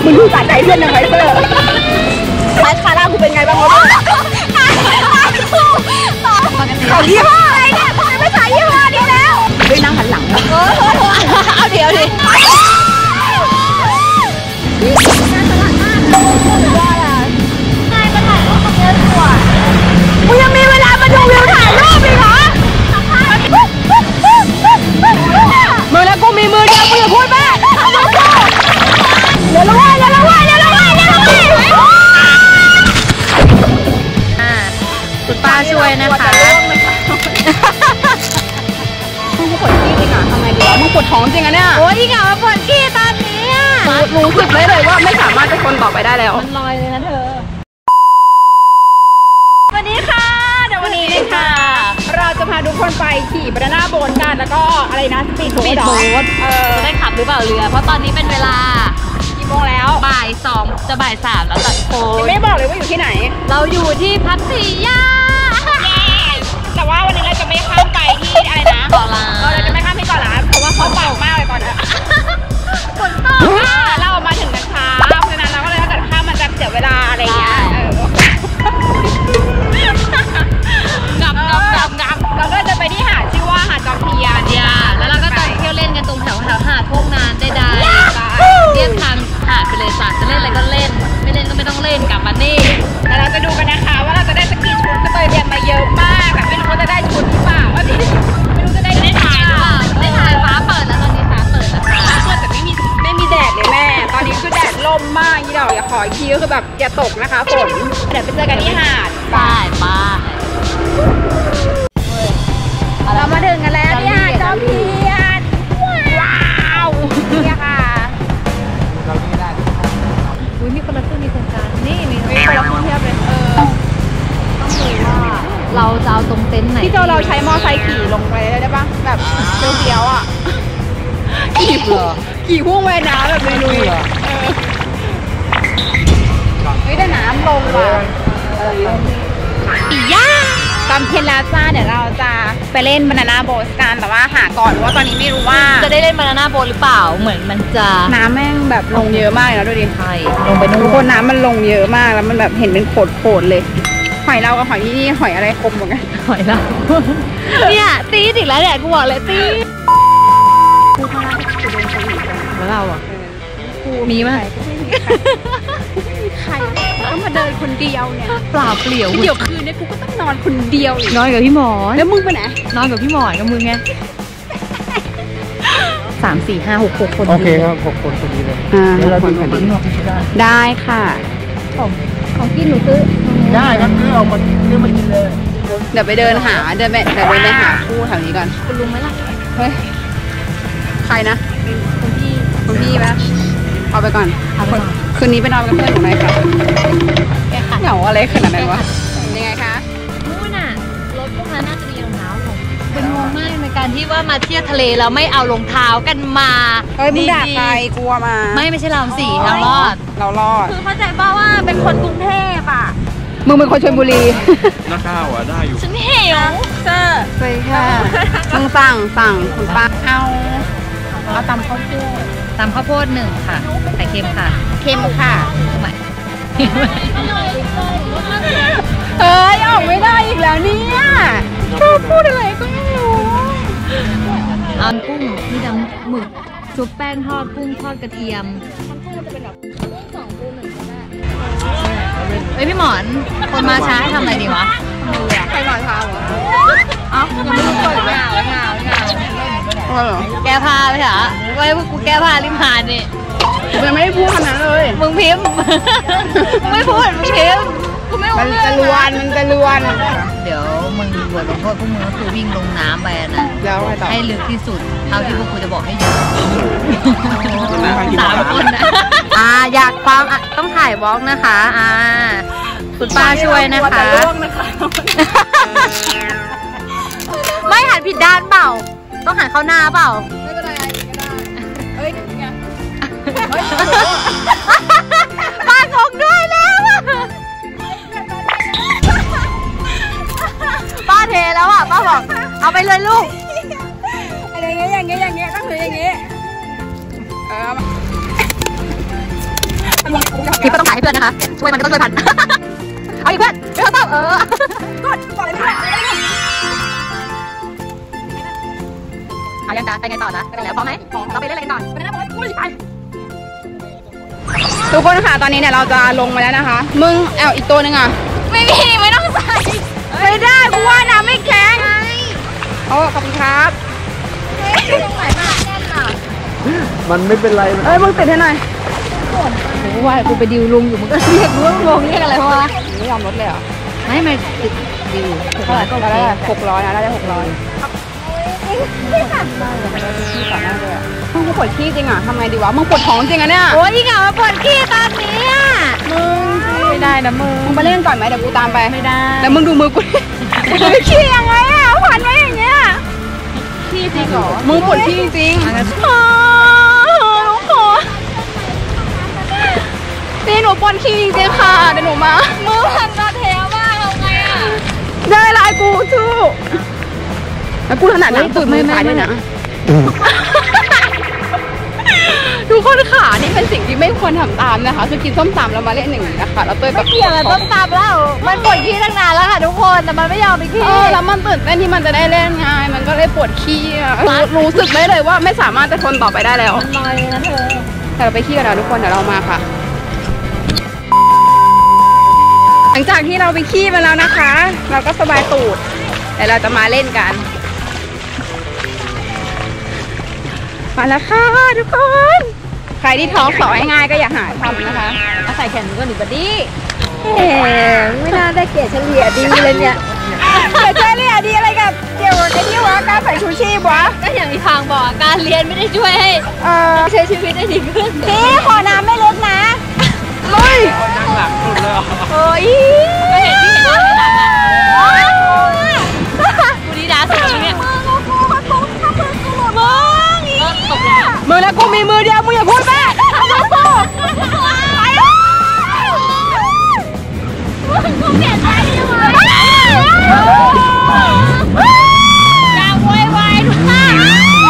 มึงดูสะใจเพื่อนยังไงเซอร์ไอ้คาร่ากูเป็นไงบ้างวะเขายี่ห้ออะไรเนี่ยทำไมไม่ใส่ยี่ห้อนี้แล้วไปนั่งหันหลังเอาเดี๋ยวดิมึงยังมีเวลามาดูวิวถ่ายรูปอีกเหรอมือแล้วกูมีมือเดียวมึงอย่าพูดแม่เดี๋ยวละว่าคุณป้าช่วยนะคะมึงปวดขี้จริงอ่ะทำไงดีวะมึงปวดท้องจริงอ่ะเนี่ยโอ้ยอีกอ่ะมาปวดขี้ตอนนี้รู้สึกเลยว่าไม่สามารถจะทนต่อไปได้แล้วมันลอยเลยนะเธอสวัสดีค่ะเดี๋ยววันนี้นะคะเราจะพาทุกคนไปขี่บานาน่าโบ๊ทกันแล้วก็อะไรนะสปีดโบ๊ทจะได้ขับหรือเปล่าเรือเพราะตอนนี้เป็นเวลากี่โมงแล้วบ่าย 2จะบ่าย 3แล้วตัดโค้งไม่บอกเลยว่าอยู่ที่ไหนเราอยู่ที่พัทยาแต่ว่าวันนี้เราจะไม่ข้ามไปที่อะไรนะเกาะล้านเราจะไม่ข้ามที่เกาะล้านเพราะว่าเขาเป่ามากเลยตอนนี้ฝนตกเรามาถึงกันช้าเพราะฉะนั้นเราก็เลยถ้าเกิดข้ามมันจะเสียเวลาอะไรอย่างเงี้ยงับเราก็จะไปที่หาดชื่อว่าหาดจอมเทียนแล้วเราก็จะเที่ยวเล่นกันตรงแถวหาดพวกนานได้เรียบทางหาดไปเลยจ้ะจะเล่นอะไรก็เล่นไม่เล่นก็ไม่ต้องเล่นกลับมานี่แล้วเราจะดูกันนะคะว่าเราจะได้สักกี่ชุดก็ตัวเรียนมาเยอะมากไม่รู้ว่าจะได้ชุดหรือเปล่าไม่รู้จะได้ถ่ายหรือเปล่าได้ถ่ายฟ้าเปิดแล้วตอนนี้ฟ้าเปิดแล้วฟ้าเปิดแต่ไม่มีแดดเลยแม่ตอนนี้คือแดดล่มมากยี่ดอกอย่าขออีกทีก็คือแบบอย่าตกนะคะฝนเดี๋ยวไปเจอกันที่หาดป้าเรามาถึงกันแล้วที่หาดจอมเทียนว้าวนี่ค่ะเราไม่ได้มีคนละครึ่งมีโครงการนี่มีคนละครึ่งเทียบเลยต้องดูว่าเราจะเอาตรงเต็นท์ไหนที่เราใช้มอไซค์ขี่ลงไปได้ปะแบบเฟี้ยวๆอ่ะขี่พุ่งไปน้ำแบบลุยไม่ได้น้ำลงว่ะปีย่าตามเทนลาซ่าเดี๋ยวเราจะไปเล่นบานาน่าโบ๊ทกันแต่ว่าหาก่อนว่าตอนนี้ไม่รู้ว่าจะได้เล่นบานาน่าโบ๊ทหรือเปล่าเหมือนมันจะน้ำแม่งแบบลงเยอะมากแล้วดูดิใช่ลงไปทุกคนน้ำมันลงเยอะมากแล้วมันแบบเห็นเป็นโขดเลยหอยเรากับหอยที่นี่หอยอะไรคมเหมือนกันหอยเราเนี่ยตีอีกแล้วเนี่ยกูบอกเลยตีกูข้างล่างจะโดนโควิดแล้วเราอ่ะมีไหมใครต้องมาเดินคนเดียวเนี่ยเปล่าเปลี่ยวเดี๋ยวคืนนี้กูก็ต้องนอนคนเดียวนอนกับพี่หมอแล้วมึงไปไหนนอนกับพี่หมอกับมึงไง3 4 5 6 6 คนโอเคครับ6 คนพอดีเลยเดี๋ยวเราดูกันได้ค่ะของกินหนูซื้อได้ครับซื้อเอามาซื้อมากินเลยเดี๋ยวไปเดินหาเดินไปหาคู่แถวนี้ก่อนคุณลุงไหมล่ะเฮ้ยใครนะคุณพี่ไหมเอาไปก่อนคืนนี้ไปนอนกับเพื่อนของนายค่ะเหงาอะไรขนาดนั้นวะยังไงคะนู่นน่ะรถพวกนั้นน่าจะมีรองเท้าผมเป็นงงมากในการที่ว่ามาเที่ยวทะเลแล้วไม่เอารองเท้ากันมาเฮ้ยมึงด่าใครกลัวมาไม่ใช่เราสิเรารอดคือเข้าใจป่าวว่าเป็นคนกรุงเทพอ่ะมึงเป็นคนชลบุรีน้าข้าวอ่ะได้อยู่ฉันหิวไปค่ะมึงสั่งคุณป้าเอาตำข้าวโพด1ค่ะไข่เค็มค่ะเค็มค่ะออกไม่ได้อีกแล้วเนี่ยพูดอะไรก็ไม่รู้เอากุ้งมีดำหมึกซุปแป้งทอดกุ้งทอดกระเทียมเฮ้ยพี่หมอนคนมาช้าให้ทำอะไรดีวะใครมาช้าเหรอยังไม่รู้ตัวเหงาแก้ผ้าไปเหรอไว้กูแก้ผ้าริมหาดนี่ยังไม่ได้พูดคำนั้นเลยมึงพิมพ์ไม่พูดมึงพิมพ์กูไม่รู้มันจะลวนเดี๋ยวมึงบทลงโทษพวกมึงก็คือวิ่งลงน้ำไปนะแล้วให้ลึกที่สุดเท่าที่พวกกูจะบอกให้อยู่3 คนนะอยากฟังต้องถ่ายวอล์กนะคะคุณป้าช่วยนะคะไม่หันผิดด้านเปล่าต้องหันเข้าหน้าเปล่าไม่เป็นไรเฮ้ยไงป้างงด้วยแล้วป้าเทแล้วอ่ะป้าบอกเอาไปเลยลูกอะไรอย่างเงี้ยต้องถืออย่างเงี้ยคลิปก็ต้องถ่ายให้เพื่อนนะคะช่วยมันก็ต้องช่วยพันเอาอีกเพื่อนไม่ต้องกดก่อนเลยเอายังจ้าไปไงต่อจ้ะไปแล้วพร้อมไหมเราไปเล่นอะไรกันก่อนไปนะไปทุกคนค่ะตอนนี้เนี่ยเราจะลงมาแล้วนะคะมึงอีกตัวหนึ่งอ่ะไม่มีไม่ต้องใส่ไม่ได้กูว่าน้ำไม่แข็งโอ้ขอบคุณครับตรงไหนมาแน่นอ่ะมันไม่เป็นไรมึงติดให้หน่อยกูว่ากูไปดิวลุงอยู่มึงก็เรียกลุงเรียกอะไรวะไม่ยอมลดเลยเหรอไม่ติดดิวเท่าไหร่ก็ได้600นะได้600มึงปวดขี้จริงอ่ะทำไงดีวะมึงปวดท้องจริงอ่ะเนี่ยโอ้ยยิ่งเหงาปวดขี้ตอนนี้อ่ะมึงไม่ได้นะมึงไปเล่นก่อนไหมเดี๋ยวกูตามไปไม่ได้แต่มึงดูมือกูกูจะไปขี้ยังไงอ่ะผ่านไว้อย่างเงี้ยขี้จริงเหรอมึงปวดขี้จริงนี่หนูปวดขี้จริงๆค่ะเดี๋ยวหนูมามือพันตาเทวมากเอาไงอ่ะได้ลายกูชู้แล้วกูถนัดหนังตูดมือขาด้วยนะทุกคนขานี่เป็นสิ่งที่ไม่ควรทำตามนะคะคือกินส้มตำแล้วมาเล่นอย่างนี้นะคะแล้วเต้ยแบบเกี่ยวกับต้มตำแล้วมันปวดขี้ตั้งนานแล้วค่ะทุกคนแต่มันไม่ยอมไปขี้แล้วมันตื่นเต้นที่มันจะได้เล่นไงมันก็เลยปวดขี้อะรู้สึกได้เลยว่าไม่สามารถจะทนต่อไปได้แล้วลอยนะเธอแต่เราไปขี้กันแล้วทุกคนเดี๋ยวเรามาค่ะ หลังจากที่เราไปขี้มาแล้วนะคะ เราก็สบายตูดแต่เราจะมาเล่นกันมาแล้วค่ะทุกคนใครที่ท้องสอง่ายๆก็อย่าหาทำนะคะเอาใส่แขนก็หนีบดี้ไม่น่าได้เกรดเฉลี่ยดีเลยเนี่ยแต่เจเลี่ยดีอะไรกับเกี่ยวกับที่วะการใส่ชูชีพวะก็อย่างที่ทางบอกการเรียนไม่ได้ช่วยให้ใช้ชีวิตได้ดีขึ้นพี่ขอน้ำไม่ลึกนะลุยนั่งหลังสุดเลยโอ้ยก็เห็นที่เห็นว่าหลังกูดีดาสุดเนี่ยมึงตกแล้วมือแล้วกูมีมือเดียวมึงอย่าพูดแม่กูเปลี่ยนใจดีกว่าอย่าโวยวายทุกท่าน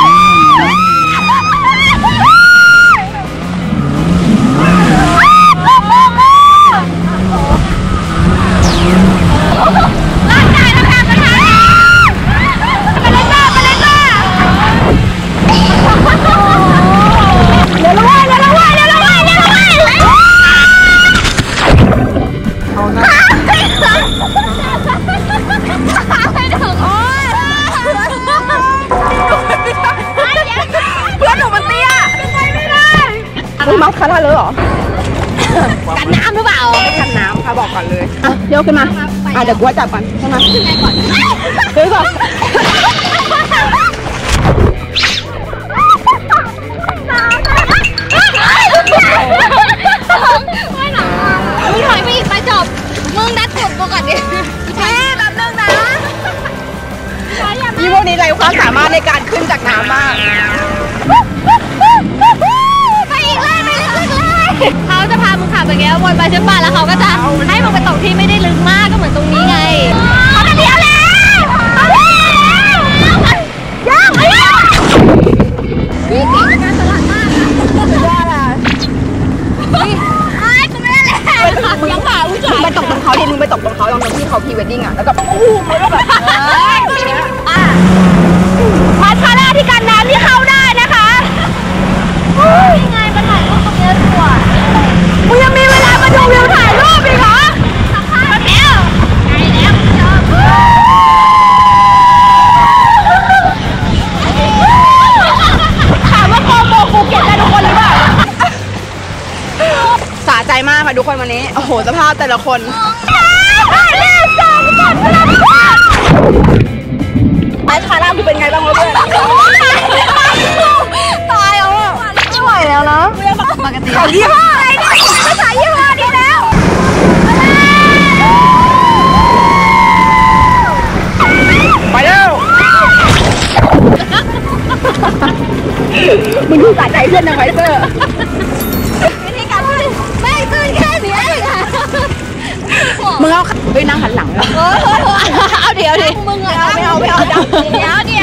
ร่างกายนะคะไปเลยจ้าไปเลยจ้าเดี๋ยวละว่ายเดี๋ยวละว่ายเดี๋ยวละว่ายเดี๋ยวละว่ายไม่ถึงโอ๊ยเพื่อนหนูมันเตี้ยไม่ได้มึงมัดคาราเลยเหรอกันน้ำหรือเปล่ากันน้ำค่ะบอกก่อนเลยเดี๋ยวขึ้นมาเดี๋ยวกูจับก่อนใช่ไหมซื้อก่อนไม่หนาวมึงถอยไปอีกไปจบมึงนัดกดตัวก่อนดิแค่แบบนึงนะยี่พวกนี้ไรความสามารถในการขึ้นจากน้ำมากไปอีกเลยไปอีกเลยเขาจะพามึงขับอย่างเงี้ยวนไปใช่ป่ะแล้วเขาก็จะให้มึงไปตกที่ไม่ได้ลึกมากก็เหมือนตรงนี้ไงเขาจะเลี้ยวแล้วเขาเลี้ยวยังพี่เก่งในการสลัดมากไอ้กูไม่ได้เลยยังหาผู้ชายไปตกตรงเขาดิมึงไปตกตรงเขาลองตรงที่เขาพรีเวดดิ้งอ่ะแล้วก็อู้มันก็แบบพัชราที่กันน้ำที่เข้าได้นะคะยังไงมาถ่ายรูปตรงนี้ดีกว่ามึงยังมีเวลามาดูวิวถ่ายรูปอีกเหรอสัมภาษณ์แล้วไงแล้วจบถามว่าโกโบภูเก็ตได้ทุกคนหรือเปล่าสะใจมากค่ะทุกคนวันนี้โอ้โหสภาพแต่ละคนไอ้คาร่าคือเป็นไงบ้างวะเพื่อนตายแล้วอ่ะไม่ไหวแล้วนะปกติของยี่ห้ออะไรเนี่ยภาษายี่ห้อนี้แล้วไปเร็วมึงดูสะใจเพื่อนนะไฟเซอร์วิธีการพูดไม่ตื่นแค่นี้ค่ะมึงเอาไปนั่งหันหลังแล้วเอาเดี๋ยวดิมึงอะไม่เอาเดี๋ยว